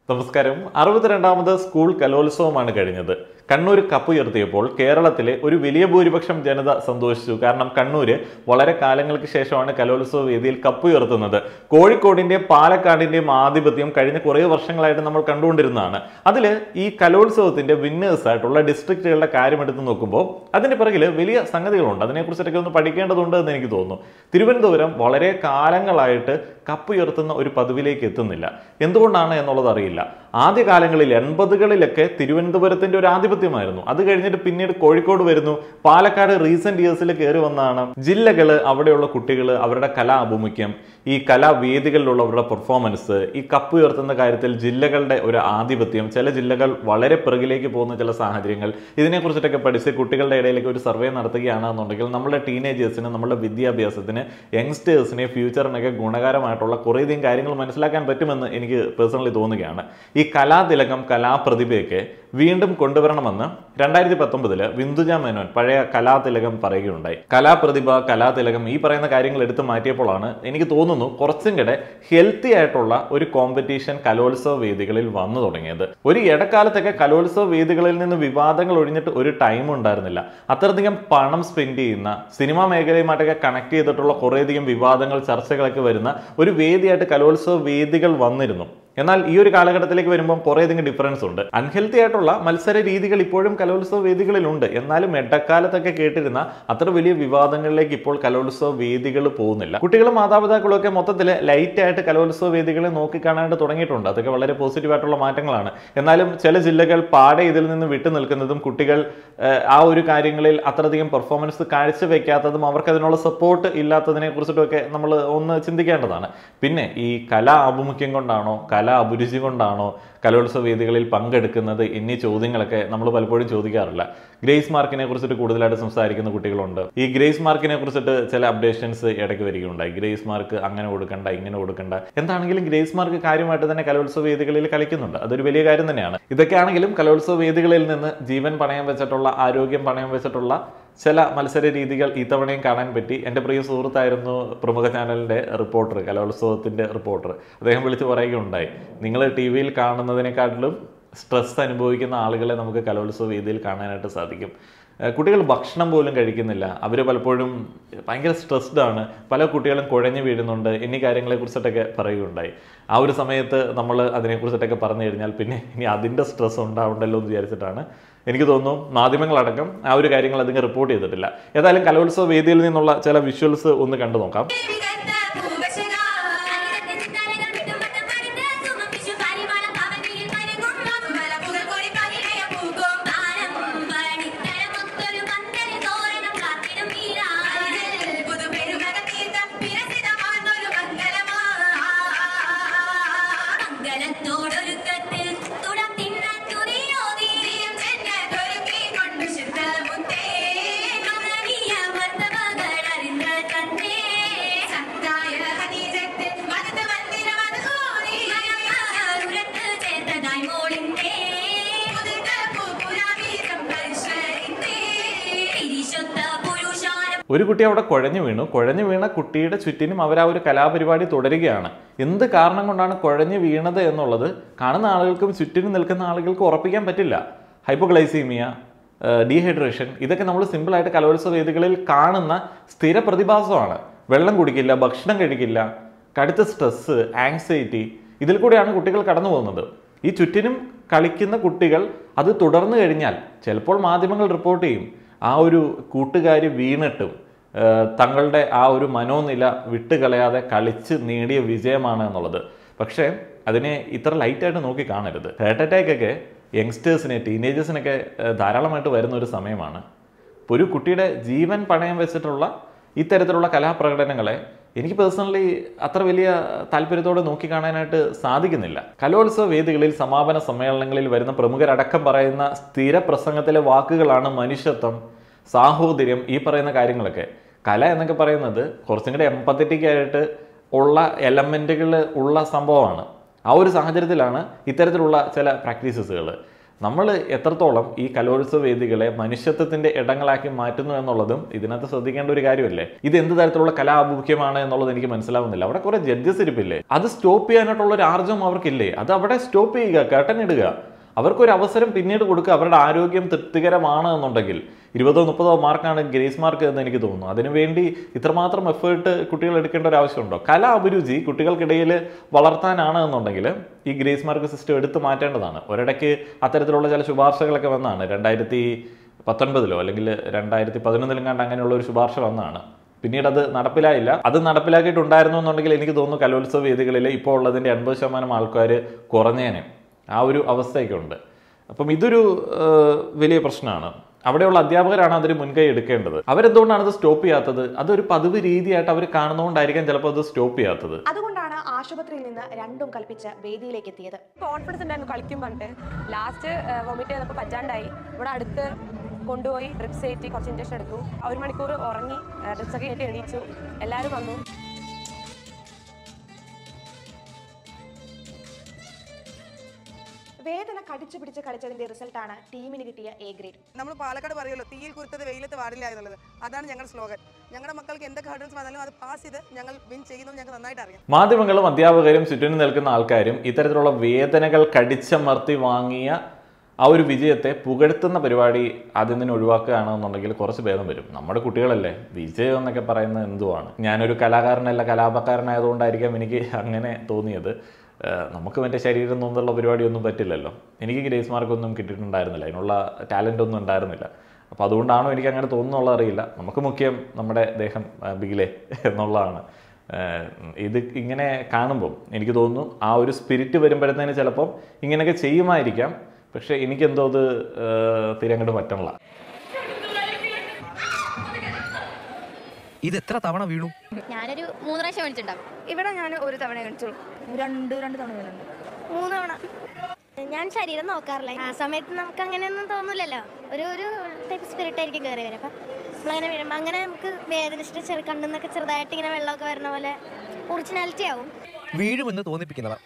നമസ്കാരം. 62ാമത് സ്കൂൾ കലോത്സവമാണ് കഴിഞ്ഞത്. കണ്ണൂർ കപ്പുയർത്തിയപ്പോൾ കേരളത്തിലെ ഒരു വലിയ ഭൂരിപക്ഷം ജനത സന്തോഷിച്ചു. കാരണം കണ്ണൂര് വളരെ കാലങ്ങൾക്ക് ശേഷമാണ് കലോത്സവ വേദിയിൽ കപ്പുയർത്തുന്നത്. കോഴിക്കോടിന്റെയും പാലക്കാടിന്റെയും ആധിപത്യം കഴിഞ്ഞ കുറേ വർഷങ്ങളായിട്ട് നമ്മൾ കണ്ടുകൊണ്ടിരുന്നതാണ്. അതിൽ ഈ കലോത്സവത്തിന്റെ വിന്നേഴ്സ് ആയിട്ടുള്ള ഡിസ്ട്രിക്റ്റുകളുടെ കാര്യം എടുത്ത് നോക്കുമ്പോൾ അതിന്റെ പിറകിൽ വലിയ സംഗതികളുണ്ട്. അതിനെക്കുറിച്ചൊക്കെ ഒന്ന് പഠിക്കേണ്ടതുണ്ട് എന്ന് എനിക്ക് തോന്നുന്നു. തിരുവനന്തപുരം വളരെ കാലങ്ങളായിട്ട് കപ്പുയർത്തുന്ന ഒരു പദവിയിലേക്ക് എത്തുന്നില്ല. എന്തുകൊണ്ടാണ് എന്നുള്ളത് അറിയില്ല. ആദ്യകാലങ്ങളിൽ 80കളിലൊക്കെ തിരുവനന്തപുരത്തിന്റെ ഒരു ആധിപത്യമായിരുന്നു. അത് കഴിഞ്ഞിട്ട് പിന്നീട് കോഴിക്കോട് വരുന്നു. പാലക്കാട് റീസെന്റ് ഇയേഴ്സിൽ കയറി വന്നതാണ്. ജില്ലകള്, അവിടെയുള്ള കുട്ടികൾ, അവരുടെ കലാഭിമുഖ്യം, ഈ കലാവേദികളിലുള്ളവരുടെ പെർഫോമൻസ്, ഈ കപ്പ് ഉയർത്തുന്ന കാര്യത്തിൽ ജില്ലകളുടെ ഒരു ആധിപത്യം, ചില ജില്ലകൾ വളരെ പിറകിലേക്ക് പോകുന്ന ചില സാഹചര്യങ്ങൾ, ഇതിനെക്കുറിച്ചിട്ടൊക്കെ പഠിച്ച് കുട്ടികളുടെ ഇടയിലേക്ക് ഒരു സർവേ നടത്തുകയാണെന്നുണ്ടെങ്കിൽ നമ്മുടെ ടീനേജേഴ്സിന്, നമ്മുടെ വിദ്യാഭ്യാസത്തിന്, യങ്സ്റ്റേഴ്സിനെ, ഫ്യൂച്ചറിനൊക്കെ ഗുണകരമായിട്ടുള്ള കുറേയധികം കാര്യങ്ങൾ മനസ്സിലാക്കാൻ പറ്റുമെന്ന് എനിക്ക് പേഴ്സണലി തോന്നുകയാണ്. ഈ കലാതിലകം, കലാപ്രതിഭയൊക്കെ വീണ്ടും കൊണ്ടുവരണമെന്ന് 2019 വിന്ദുജ മേനോൻ, പഴയ കലാതിലകം, പറയുകയുണ്ടായി. കലാപ്രതിഭ, കലാതിലകം, ഈ പറയുന്ന കാര്യങ്ങൾ എടുത്തു മാറ്റിയപ്പോഴാണ് എനിക്ക് തോന്നുന്നു കുറച്ചും കൂടെ ഹെൽത്തി ആയിട്ടുള്ള ഒരു കോമ്പറ്റീഷൻ കലോത്സവ വേദികളിൽ വന്നു തുടങ്ങിയത്. ഒരു ഇടക്കാലത്തൊക്കെ കലോത്സവ വേദികളിൽ നിന്ന് വിവാദങ്ങൾ ഒഴിഞ്ഞിട്ട് ഒരു ടൈം ഉണ്ടായിരുന്നില്ല. അത്രയധികം പണം സ്പെൻഡ് ചെയ്യുന്ന, സിനിമാ മേഖലയുമായിട്ടൊക്കെ കണക്ട് ചെയ്തിട്ടുള്ള കുറേയധികം വിവാദങ്ങൾ, ചർച്ചകളൊക്കെ വരുന്ന ഒരു വേദിയായിട്ട് കലോത്സവ വേദികൾ വന്നിരുന്നു. എന്നാൽ ഈ ഒരു കാലഘട്ടത്തിലേക്ക് വരുമ്പോൾ കുറേയധികം ഡിഫറൻസ് ഉണ്ട്. അൺഹെൽത്തി ആയിട്ടുള്ള മത്സര രീതികൾ ഇപ്പോഴും കലോത്സവ വേദികളിലുണ്ട്. എന്നാലും ഇടക്കാലത്തൊക്കെ കേട്ടിരുന്ന അത്ര വലിയ വിവാദങ്ങളിലേക്ക് ഇപ്പോൾ കലോത്സവ വേദികൾ പോകുന്നില്ല. കുട്ടികളും മാതാപിതാക്കളും ഒക്കെ മൊത്തത്തിൽ ലൈറ്റ് ആയിട്ട് കലോത്സവ വേദികളെ നോക്കിക്കാണാനായിട്ട് തുടങ്ങിയിട്ടുണ്ട്. അതൊക്കെ വളരെ പോസിറ്റീവായിട്ടുള്ള മാറ്റങ്ങളാണ്. എന്നാലും ചില ജില്ലകൾ പാടെ ഇതിൽ നിന്ന് വിട്ടു നിൽക്കുന്നതും, കുട്ടികൾ ആ ഒരു കാര്യങ്ങളിൽ അത്രയധികം പെർഫോമൻസ് കാഴ്ചവെക്കാത്തതും, അവർക്ക് അതിനുള്ള സപ്പോർട്ട് ഇല്ലാത്തതിനെ കുറിച്ചിട്ടൊക്കെ നമ്മൾ ഒന്ന് ചിന്തിക്കേണ്ടതാണ്. പിന്നെ ഈ കലാ ആഭിമുഖ്യം കൊണ്ടാണോ, കലാ അഭിരുചി കൊണ്ടാണോ കലോത്സവ വേദികളിൽ പങ്കെടുക്കുന്നത് എന്നീ ചോദ്യങ്ങളൊക്കെ നമ്മൾ പലപ്പോഴും ചോദിക്കാറില്ല. ഗ്രേസ് മാർക്കിനെ കുറിച്ചിട്ട് കൂടുതലായിട്ട് സംസാരിക്കുന്ന കുട്ടികളുണ്ട്. ഈ ഗ്രേസ് മാർക്കിനെ കുറിച്ചിട്ട് ചില അപ്ഡേഷൻസ് ഇടയ്ക്ക് വരികയുണ്ടായി. ഗ്രേസ് മാർക്ക് അങ്ങനെ കൊടുക്കണ്ട, ഇങ്ങനെ കൊടുക്കണ്ട. എന്താണെങ്കിലും ഗ്രേസ് മാർക്ക് കാര്യമായിട്ട് തന്നെ കലോത്സവ വേദികളിൽ കളിക്കുന്നുണ്ട്. അതൊരു വലിയ കാര്യം തന്നെയാണ്. ഇതൊക്കെയാണെങ്കിലും കലോത്സവ വേദികളിൽ നിന്ന് ജീവൻ പണയം വെച്ചിട്ടുള്ള, ആരോഗ്യം പണയം വെച്ചിട്ടുള്ള ചില മത്സര രീതികൾ ഇത്തവണയും കാണാൻ പറ്റി. എൻ്റെ പ്രിയ സുഹൃത്തായിരുന്നു പ്രമുഖ ചാനലിൻ്റെ റിപ്പോർട്ടർ, കലോത്സവത്തിൻ്റെ റിപ്പോർട്ടർ. അദ്ദേഹം വിളിച്ച് പറയുകയുണ്ടായി, നിങ്ങൾ ടി വിയിൽ കാണുന്നതിനെക്കാട്ടിലും സ്ട്രെസ് അനുഭവിക്കുന്ന ആളുകളെ നമുക്ക് കലോത്സവ വേദിയിൽ കാണാനായിട്ട് സാധിക്കും. കുട്ടികൾ ഭക്ഷണം പോലും കഴിക്കുന്നില്ല. അവർ പലപ്പോഴും ഭയങ്കര സ്ട്രെസ്ഡ് ആണ്. പല കുട്ടികളും കുഴഞ്ഞു വീഴുന്നുണ്ട് എന്നീ കാര്യങ്ങളെക്കുറിച്ചിട്ടൊക്കെ പറയുകയുണ്ടായി. ആ ഒരു സമയത്ത് നമ്മൾ അതിനെക്കുറിച്ചിട്ടൊക്കെ പറഞ്ഞു കഴിഞ്ഞാൽ പിന്നെ ഇനി അതിൻ്റെ സ്ട്രെസ് ഉണ്ടാവണ്ടല്ലോ എന്ന് വിചാരിച്ചിട്ടാണ് എനിക്ക് തോന്നുന്നു മാധ്യമങ്ങളടക്കം ആ ഒരു കാര്യങ്ങൾ അധികം റിപ്പോർട്ട് ചെയ്തിട്ടില്ല. ഏതായാലും കലോത്സവ വേദിയിൽ നിന്നുള്ള ചില വിഷ്വൽസ് ഒന്ന് കണ്ടു നോക്കാം. ഒരു കുട്ടി അവിടെ കുഴഞ്ഞു വീണ കുട്ടിയുടെ ചുറ്റിനും അവർ ആ ഒരു കലാപരിപാടി തുടരുകയാണ്. എന്ത് കാരണം കൊണ്ടാണ് കുഴഞ്ഞു വീണത് എന്നുള്ളത് കാണുന്ന ആളുകൾക്കും ചുറ്റിനും നിൽക്കുന്ന ആളുകൾക്കും ഉറപ്പിക്കാൻ പറ്റില്ല. ഹൈപ്പോഗ്ലൈസീമിയ, ഡീഹൈഡ്രേഷൻ, ഇതൊക്കെ നമ്മൾ സിമ്പിളായിട്ട് കലോത്സവ വേദികളിൽ കാണുന്ന സ്ഥിര പ്രതിഭാസമാണ്. വെള്ളം കുടിക്കില്ല, ഭക്ഷണം കഴിക്കില്ല, കടുത്ത സ്ട്രെസ്സ്, ആങ്സൈറ്റി, ഇതിൽ കൂടെയാണ് കുട്ടികൾ കടന്നു പോകുന്നത്. ഈ ചുറ്റിനും കളിക്കുന്ന കുട്ടികൾ അത് തുടർന്നു കഴിഞ്ഞാൽ ചിലപ്പോൾ മാധ്യമങ്ങൾ റിപ്പോർട്ട് ചെയ്യും, ആ ഒരു കൂട്ടുകാരി വീണിട്ടും തങ്ങളുടെ ആ ഒരു മനോനില വിട്ടുകളയാതെ കളിച്ച് നേടിയ വിജയമാണ് എന്നുള്ളത്. പക്ഷേ അതിനെ ഇത്ര ലൈറ്റായിട്ട് നോക്കി കാണരുത്. ഹാർട്ട് അറ്റാക്ക് ഒക്കെ യങ്സ്റ്റേഴ്സിനെ, ടീനേജേഴ്സിനൊക്കെ ധാരാളമായിട്ട് വരുന്ന ഒരു സമയമാണ്. ഇപ്പോൾ ഒരു കുട്ടിയുടെ ജീവൻ പണയം വെച്ചിട്ടുള്ള ഇത്തരത്തിലുള്ള കലാപ്രകടനങ്ങളെ എനിക്ക് പേഴ്സണലി അത്ര വലിയ താല്പര്യത്തോടെ നോക്കിക്കാണാനായിട്ട് സാധിക്കുന്നില്ല. കലോത്സവ വേദികളിൽ, സമാപന സമ്മേളനങ്ങളിൽ വരുന്ന പ്രമുഖരടക്കം പറയുന്ന സ്ഥിര പ്രസംഗത്തിലെ വാക്കുകളാണ് മനുഷ്യത്വം, സാഹോദര്യം, ഈ പറയുന്ന കാര്യങ്ങളൊക്കെ. കല എന്നൊക്കെ പറയുന്നത് കുറച്ചും കൂടെ എംപത്തറ്റിക് ആയിട്ട് ഉള്ള എലമെൻറ്റുകൾ ഉള്ള സംഭവമാണ്. ആ ഒരു സാഹചര്യത്തിലാണ് ഇത്തരത്തിലുള്ള ചില പ്രാക്ടീസസുകൾ. നമ്മൾ എത്രത്തോളം ഈ കലോത്സവ വേദികളെ മനുഷ്യത്വത്തിന്റെ ഇടങ്ങളാക്കി മാറ്റുന്നു എന്നുള്ളതും ഇതിനകത്ത് ശ്രദ്ധിക്കേണ്ട ഒരു കാര്യമല്ലേ. ഇത് എന്ത് തരത്തിലുള്ള കലാഭിമുഖ്യമാണ് എന്നുള്ളത് എനിക്ക് മനസ്സിലാവുന്നില്ല. അവിടെ കുറെ ജഡ്ജസ് ഇരിപ്പില്ലേ, അത് സ്റ്റോപ്പ് ചെയ്യാനായിട്ടുള്ള ഒരു ആർജവം അവർക്കില്ലേ? അത് അവിടെ സ്റ്റോപ്പ് ചെയ്യുക, കർട്ടൻ ഇടുക, അവർക്കൊരു അവസരം പിന്നീട് കൊടുക്കുക. അവരുടെ ആരോഗ്യം തൃപ്തികരമാണ് എന്നുണ്ടെങ്കിൽ 20-30 മാർക്കാണ് ഗ്രേസ് മാർക്ക് എന്ന് എനിക്ക് തോന്നുന്നു. അതിനുവേണ്ടി ഇത്രമാത്രം എഫേർട്ട് കുട്ടികൾ എടുക്കേണ്ട ഒരു ആവശ്യമുണ്ടോ? കലാ അഭിരുചി കുട്ടികൾക്കിടയിൽ വളർത്താനാണ് എന്നുണ്ടെങ്കിൽ ഈ ഗ്രേസ് മാർക്ക് സിസ്റ്റം എടുത്തു മാറ്റേണ്ടതാണ്. ഒരിടയ്ക്ക് അത്തരത്തിലുള്ള ചില ശുപാർശകളൊക്കെ വന്നാണ്. 2019 അല്ലെങ്കിൽ 2011 അങ്ങനെയുള്ള ഒരു ശുപാർശ വന്നാണ്. പിന്നീട് അത് നടപ്പിലായില്ല. അത് നടപ്പിലാക്കിയിട്ടുണ്ടായിരുന്നു എന്നുണ്ടെങ്കിൽ എനിക്ക് തോന്നുന്നു കലോത്സവ വേദികളിൽ ഇപ്പോൾ ഉള്ളതിൻ്റെ 80% ആൾക്കാർ കുറഞ്ഞേനെ. ആ ഒരു അവസ്ഥയൊക്കെ ഉണ്ട്. അപ്പം ഇതൊരു വലിയ പ്രശ്നമാണ്. അവിടെയുള്ള അധ്യാപകരാണ് അതിന് മുൻകൈ എടുക്കേണ്ടത്. അവരെന്തുകൊണ്ടാണ് അത് സ്റ്റോപ്പ് ചെയ്യാത്തത്? അതൊരു പതിവ് രീതിയായിട്ട് അവർ കാണുന്നതുകൊണ്ടായിരിക്കാം ചിലപ്പോൾ അത് സ്റ്റോപ്പ് ചെയ്യാത്തത്. അതുകൊണ്ടാണ് ആശുപത്രിയിൽ നിന്ന് രണ്ടും കൽപ്പിച്ച് വേദിയിലേക്ക് എത്തിയത്. കോൺഫിഡൻസ് ഉണ്ടായിരുന്നു കളിക്കും പറഞ്ഞിട്ട്. ലാസ്റ്റ് വോമിറ്റ് ചെയ്തപ്പോൾ പറ്റാണ്ടായി. ഇവിടെ അടുത്ത് കൊണ്ടുപോയി ഡ്രിപ്സ് കയറ്റി കുറച്ച് ഇഞ്ചക്ഷൻ എടുത്തു. 1 മണിക്കൂർ ഉറങ്ങി, ഡ്രിപ്സ് ഒക്കെ കയറ്റി എണീച്ചു. എല്ലാവരും വന്നു. വേദന കടിച്ചു പിടിച്ച് കളിച്ചതിന്റെ റിസൾട്ടാണ് ടീമിന് കിട്ടിയ എ ഗ്രേഡ്. നമ്മൾ പാലക്കാട് പറയുമല്ലോ, തീയിൽ കുരുത്തത് വെയിലത്ത് പാടില്ല എന്നുള്ളത്. അതാണ് ഞങ്ങളുടെ സ്ലോഗൻ. ഞങ്ങളുടെ മക്കൾക്ക് എന്തൊക്കെ ഹർഡൽസ് വന്നാലും അത് പാസ് ചെയ്ത് ഞങ്ങൾ വിൻ ചെയ്യുന്നത് ഞങ്ങൾക്ക് നന്നായിട്ട് അറിയാം. മാധ്യമങ്ങളും അധ്യാപകരും ചുറ്റിനും നിൽക്കുന്ന ആൾക്കാരും ഇത്തരത്തിലുള്ള വേദനകൾ കടിച്ചമർത്തി വാങ്ങിയ ആ ഒരു വിജയത്തെ പുകഴ്ത്തുന്ന പരിപാടി ആദ്യം തന്നെ ഒഴിവാക്കുകയാണെന്നുണ്ടെങ്കിൽ കുറച്ച് ഭേദം വരും. നമ്മുടെ കുട്ടികളല്ലേ, വിജയം എന്നൊക്കെ പറയുന്നത് എന്തുവാണ്? ഞാനൊരു കലാകാരനല്ല, കലാപക്കാരനായതുകൊണ്ടായിരിക്കാം എനിക്ക് അങ്ങനെ തോന്നിയത്. നമുക്ക് മറ്റേ ശരീരം നോന്നുള്ള പരിപാടിയൊന്നും പറ്റില്ലല്ലോ. എനിക്ക് ഗ്രേസ് മാർക്കൊന്നും കിട്ടിയിട്ടുണ്ടായിരുന്നില്ല, അതിനുള്ള ടാലൻ്റ് ഒന്നും ഉണ്ടായിരുന്നില്ല. അപ്പോൾ അതുകൊണ്ടാണോ എനിക്ക് അങ്ങനെ തോന്നുന്നുള്ള അറിയില്ല. നമുക്ക് മുഖ്യം നമ്മുടെ ദേഹം ബിഗിലേ എന്നുള്ളതാണ്. ഇത് ഇങ്ങനെ കാണുമ്പം എനിക്ക് തോന്നുന്നു ആ ഒരു സ്പിരിറ്റ് വരുമ്പോഴത്തേന് ചിലപ്പം ഇങ്ങനെയൊക്കെ ചെയ്യുമായിരിക്കാം. പക്ഷെ എനിക്കെന്തോ അത് തീരെ അങ്ങോട്ട് പറ്റണില്ല. ഇത് എത്ര തവണ വീണു? ഞാനൊരു 3 പ്രാവശ്യം മേടിച്ചിട്ടുണ്ടാവും. ഇവിടെ ഞാൻ 1 തവണ കളിച്ചുള്ളൂ. 2 തവണ വീണുണ്ട്. 3 തവണ. ഞാൻ ശരീരം നോക്കാറില്ല. ആ സമയത്ത് നമുക്ക് അങ്ങനെയൊന്നും തോന്നില്ലല്ലോ. ഒരു ടൈപ്പ് സ്പിരിറ്റ് ആയിരിക്കും കയറി വരും. അപ്പം നമ്മളങ്ങനെ വീഴുമ്പോൾ അങ്ങനെ നമുക്ക് വേദനിച്ചിട്ട് കണ്ണിന്നൊക്കെ ചെറുതായിട്ട് ഇങ്ങനെ വെള്ളമൊക്കെ വരുന്ന പോലെ ഒറിജിനാലിറ്റി ആവും. വീഴുമെന്ന് തോന്നിപ്പിക്കുന്നതാ.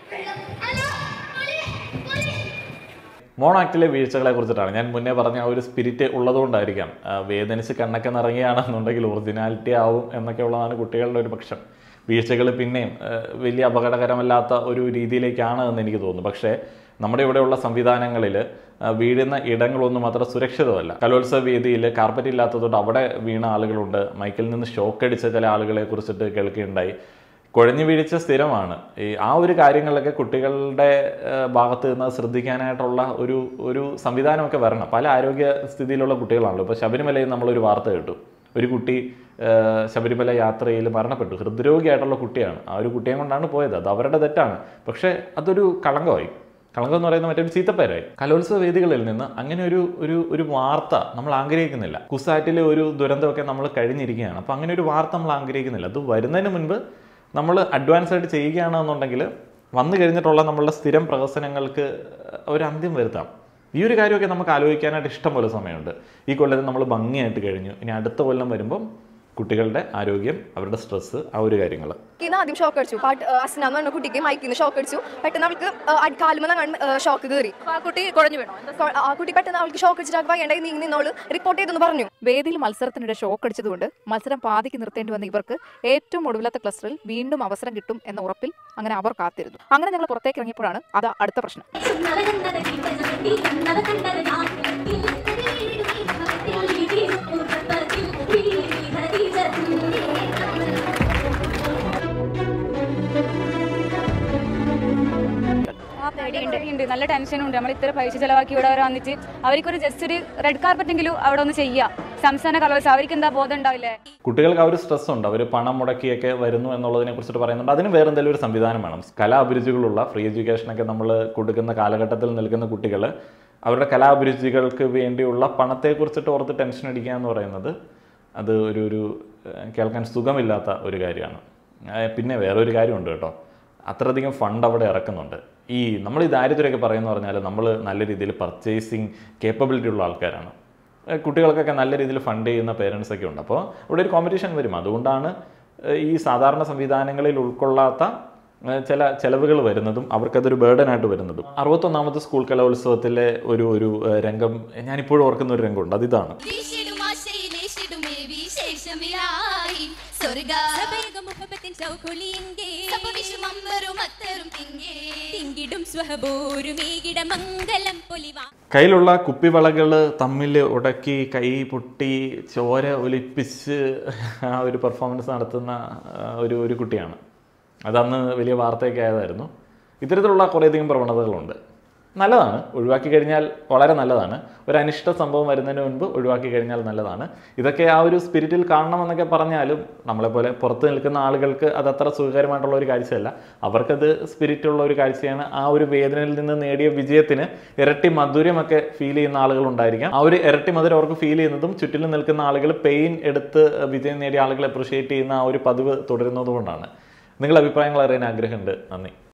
മോണോ ആക്ടിലെ വീഴ്ചകളെ കുറിച്ചിട്ടാണ് ഞാൻ മുന്നേ പറഞ്ഞ ആ ഒരു സ്പിരിറ്റ് ഉള്ളതുകൊണ്ടായിരിക്കാം. വേദനിച്ച് കണ്ണൊക്കെ നിറങ്ങുകയാണെന്നുണ്ടെങ്കിൽ ഒറിജിനാലിറ്റി ആവും എന്നൊക്കെ ഉള്ളതാണ് കുട്ടികളുടെ ഒരു പക്ഷം. വീഴ്ചകൾ പിന്നെയും വലിയ അപകടകരമല്ലാത്ത ഒരു രീതിയിലേക്കാണ് എന്ന് എനിക്ക് തോന്നുന്നു. പക്ഷേ നമ്മുടെ ഇവിടെയുള്ള സംവിധാനങ്ങളിൽ വീഴുന്ന ഇടങ്ങളൊന്നും അത്ര സുരക്ഷിതമല്ല. കലോത്സവ വേദിയിൽ കാർപ്പറ്റ് ഇല്ലാത്തതുകൊണ്ട് അവിടെ വീണ ആളുകളുണ്ട്. മൈക്കിൽ നിന്ന് ഷോക്കടിച്ച ചില ആളുകളെ കുറിച്ചിട്ട് കേൾക്കുകയുണ്ടായി. കുഴഞ്ഞു വീഴ്ച സ്ഥിരമാണ്. ആ ഒരു കാര്യങ്ങളിലൊക്കെ കുട്ടികളുടെ ഭാഗത്ത് നിന്ന് ശ്രദ്ധിക്കാനായിട്ടുള്ള ഒരു സംവിധാനമൊക്കെ വരണം. പല ആരോഗ്യ സ്ഥിതിയിലുള്ള കുട്ടികളാണല്ലോ. ഇപ്പോൾ ശബരിമലയിൽ നമ്മളൊരു വാർത്ത കേട്ടു. ഒരു കുട്ടി ശബരിമല യാത്രയിൽ മരണപ്പെട്ടു. ഹൃദ്രോഗിയായിട്ടുള്ള കുട്ടിയാണ്. ആ ഒരു കുട്ടിയെ കൊണ്ടാണ് പോയത്. അത് അവരുടെ തെറ്റാണ്. പക്ഷേ അതൊരു കളങ്കമായി. കളങ്കം എന്ന് പറയുന്ന മറ്റൊരു ചീത്തപ്പേരായി. കലോത്സവ വേദികളിൽ നിന്ന് അങ്ങനെ ഒരു വാർത്ത നമ്മൾ ആഗ്രഹിക്കുന്നില്ല. കുസാറ്റിലെ ഒരു ദുരന്തമൊക്കെ നമ്മൾ കഴിഞ്ഞിരിക്കുകയാണ്. അപ്പോൾ അങ്ങനെ ഒരു വാർത്ത നമ്മൾ ആഗ്രഹിക്കുന്നില്ല. അത് വരുന്നതിന് മുൻപ് നമ്മൾ അഡ്വാൻസ് ആയിട്ട് ചെയ്യുകയാണെന്നുണ്ടെങ്കിൽ വന്നു കഴിഞ്ഞിട്ടുള്ള നമ്മളുടെ സ്ഥിരം പ്രഹസനങ്ങൾക്ക് ഒരു അന്ത്യം വരുത്താം. ഈ ഒരു കാര്യമൊക്കെ നമുക്ക് ആലോചിക്കാനായിട്ട് ഇഷ്ടം പോലെ സമയമുണ്ട്. ഈ കൊല്ലത്തിൽ നമ്മൾ ഭംഗിയായിട്ട് കഴിഞ്ഞു. ഇനി അടുത്ത കൊല്ലം വരുമ്പം കുട്ടികളുടെ ആരോഗ്യം, അവരുടെ സ്ട്രെസ്, ആ ഒരു കാര്യങ്ങൾ. ആദ്യം ഷോക്ക് അടിച്ചു. അസ്ന എന്ന് പറഞ്ഞ കുട്ടിക്ക് മൈക്കിൽ നിന്ന് ഷോക്ക് അടിച്ചു. പെട്ടെന്ന് അവൾക്ക് കാലുമെന്ന് ഷോക്ക് കയറി. ആ കുട്ടി കുഴഞ്ഞു വീണു. ആ കുട്ടി പെട്ടെന്ന് അവൾക്ക് ഷോക്ക് അടിച്ചിട്ട് പറയേണ്ടത് നീ നിന്നോള് റിപ്പോർട്ട് ചെയ്തെന്ന് പറഞ്ഞു. വേദിയിൽ മത്സരത്തിനിടെ ഷോക്ക് അടിച്ചതുകൊണ്ട് മത്സരം പാതിക്ക് നിർത്തേണ്ടി വന്ന ഇവർക്ക് ഏറ്റവും ഒടുവിലത്തെ ക്ലസ്റ്ററിൽ വീണ്ടും അവസരം കിട്ടും എന്ന ഉറപ്പിൽ അങ്ങനെ അവർ കാത്തിരുന്നു. അങ്ങനെ ഞങ്ങൾ പുറത്തേക്ക് ഇറങ്ങിയപ്പോഴാണ് അത് അടുത്ത പ്രശ്നം. നല്ല ടെൻഷനുണ്ട്. നമ്മൾ ഇത്ര പൈസ ചെലവാക്കി ഇവിടെ വരെ വന്നിട്ട് അവർക്കൊരു ജസ്റ്റ് ഒരു റെഡ് കാർപ്പറ്റെങ്കിലും അവിടെ ഒന്ന് ചെയ്യാം. സംസ്ഥാന കലോത്സവം അവർക്ക് എന്താ ബോധം ഉണ്ടാവില്ലേ? കുട്ടികൾക്ക് ആ ഒരു സ്ട്രെസ് ഉണ്ട്. അവർ പണം മുടക്കിയൊക്കെ വരുന്നു എന്നുള്ളതിനെ കുറിച്ചിട്ട് പറയുന്നുണ്ട്. അതിന് വേറെ എന്തെങ്കിലും ഒരു സംവിധാനം വേണം. കലാഭിരുചികളുള്ള ഫ്രീ എഡ്യൂക്കേഷനൊക്കെ നമ്മൾ കൊടുക്കുന്ന കാലഘട്ടത്തിൽ നിൽക്കുന്ന കുട്ടികൾ അവരുടെ കലാഭിരുചികൾക്ക് വേണ്ടിയുള്ള പണത്തെക്കുറിച്ചിട്ട് ഓർത്ത് ടെൻഷൻ അടിക്കുക എന്ന് പറയുന്നത് അത് ഒരു കേൾക്കാൻ സുഖമില്ലാത്ത ഒരു കാര്യമാണ്. പിന്നെ വേറൊരു കാര്യമുണ്ട് കേട്ടോ. അത്രയധികം ഫണ്ട് അവിടെ ഇറക്കുന്നുണ്ട്. നമ്മൾ ഈ ദാരിദ്ര്യമൊക്കെ പറയുമെന്ന് പറഞ്ഞാൽ നമ്മൾ നല്ല രീതിയിൽ പർച്ചേസിങ് കേപ്പബിലിറ്റി ഉള്ള ആൾക്കാരാണ്. കുട്ടികൾക്കൊക്കെ നല്ല രീതിയിൽ ഫണ്ട് ചെയ്യുന്ന പേരൻസൊക്കെ ഉണ്ട്. അപ്പോൾ ഇവിടെ ഒരു കോമ്പറ്റീഷൻ വരും. അതുകൊണ്ടാണ് ഈ സാധാരണ സംവിധാനങ്ങളിൽ ഉൾക്കൊള്ളാത്ത ചില ചെലവുകൾ വരുന്നതും അവർക്കതൊരു ബേർഡനായിട്ട് വരുന്നതും. 61ാമത് സ്കൂൾ കലോത്സവത്തിലെ ഒരു രംഗം ഞാനിപ്പോഴും ഓർക്കുന്ന ഒരു രംഗമുണ്ട്. അതിതാണ്. കയ്യിലുള്ള കുപ്പിവളകൾ തമ്മിൽ ഉടക്കി കൈ പൊട്ടി ചോര ഒലിപ്പിച്ച് ആ ഒരു പെർഫോമൻസ് നടത്തുന്ന ഒരു കുട്ടിയാണ്. അതന്ന് വലിയ വാർത്തയൊക്കെ ആയതായിരുന്നു. ഇത്തരത്തിലുള്ള കുറേയധികം പ്രവണതകളുണ്ട്. നല്ലതാണ്, ഒഴിവാക്കി കഴിഞ്ഞാൽ വളരെ നല്ലതാണ്. ഒരു അനിഷ്ട സംഭവം വരുന്നതിന് മുൻപ് ഒഴിവാക്കി കഴിഞ്ഞാൽ നല്ലതാണ്. ഇതൊക്കെ ആ ഒരു സ്പിരിറ്റിൽ കാണണമെന്നൊക്കെ പറഞ്ഞാലും നമ്മളെപ്പോലെ പുറത്ത് നിൽക്കുന്ന ആളുകൾക്ക് അതത്ര സുഖകരമായിട്ടുള്ള ഒരു കാഴ്ചയല്ല. അവർക്കത് സ്പിരിറ്റുള്ള ഒരു കാഴ്ചയാണ്. ആ ഒരു വേദനയിൽ നിന്ന് നേടിയ വിജയത്തിന് ഇരട്ടി മധുരമൊക്കെ ഫീൽ ചെയ്യുന്ന ആളുകളുണ്ടായിരിക്കാം. ആ ഒരു ഇരട്ടി മധുരം അവർക്ക് ഫീൽ ചെയ്യുന്നതും ചുറ്റിലും നിൽക്കുന്ന ആളുകൾ പെയിൻ എടുത്ത് വിജയം നേടിയ ആളുകളെ അപ്രിഷിയേറ്റ് ചെയ്യുന്ന ആ ഒരു പതിവ് തുടരുന്നത് കൊണ്ടാണ്. നിങ്ങളുടെ അഭിപ്രായങ്ങൾ അറിയാൻ ആഗ്രഹമുണ്ട്. നന്ദി.